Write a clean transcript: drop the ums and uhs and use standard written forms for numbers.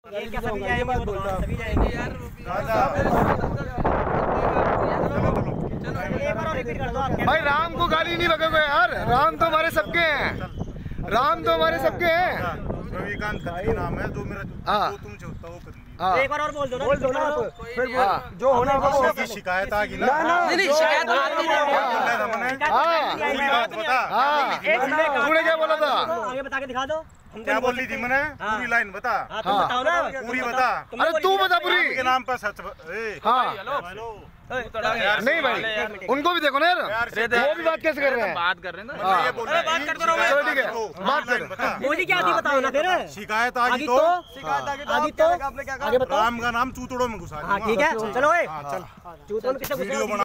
भाई राम को गाली नहीं बकोगे यार, राम तो हमारे सबके हैं, राम तो हमारे सबके हैं। रविकांत खत्री नाम है, जो मेरा तुम चाहता वो कर लीजिए। एक बार और बोल दो ना आप, फिर जो होना होगा। की शिकायत आ गई ना, नहीं शिकायत आती नहीं। तूने क्या बोला था? आगे बता के दिखा दो। क्या बोल रही थी मैंने? पूरी लाइन बता। बताओ ना, पूरी बता। अरे तू बता पूरी के नाम पर सच। नहीं भाई, उनको भी देखो ना यार, वो भी बात कैसे कर रहे हैं? बात कर रहे हैं ना, बात कर दो। ठीक है, बात कर। बोली क्या थी बताओ ना फिर। शिकायत आ गई तो आगे बताओ। राम का नाम चूतड़ों में घुसा। ठीक है, चलो चल चूतड़ों में किसे वीडियो बना।